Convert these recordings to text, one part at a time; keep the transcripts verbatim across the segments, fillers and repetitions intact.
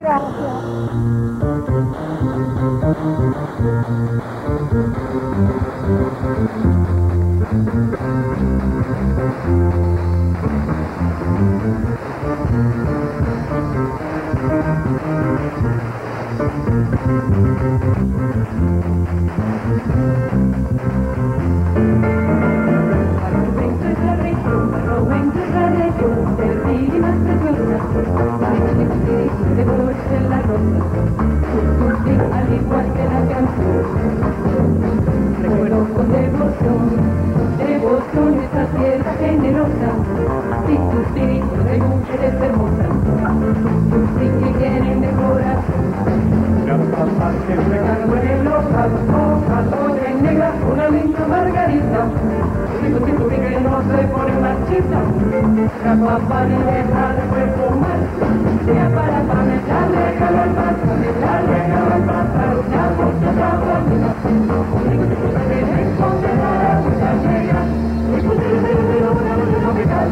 Al igual que la canción, recuerdo con devoción, devoción esta tierra generosa, y tu espíritu de mujeres hermosas, tus sí que quieren mejorar. Siempre cargo en el ojal, hojas, olla negra, una linda margarita, digo que tu que no se pone marchita, capaz para dejar de perfumar, sea para pametarle calor más, pametarle calor más, para una bolsa de agua, digo que cosa que me esconde la mucha negra, y pues el cero de una noche tropical.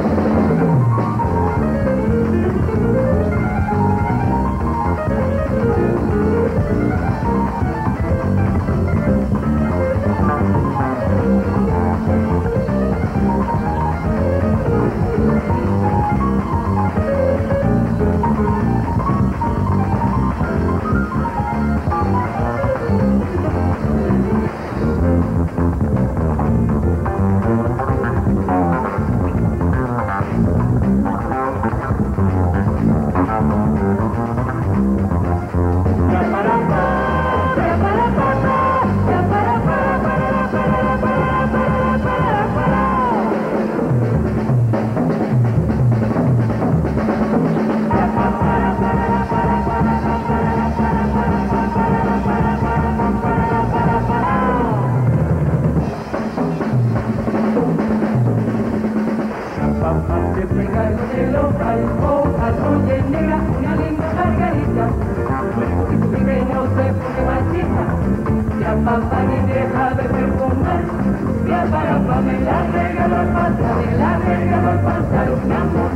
Siempre cargo de local, hojas, olla negra, una linda margarita, luego que tu vive no se pone marchita, ya papá ni deja de perfumar, ya para Pamela regalo al pasar, la regalo al pasar un amor.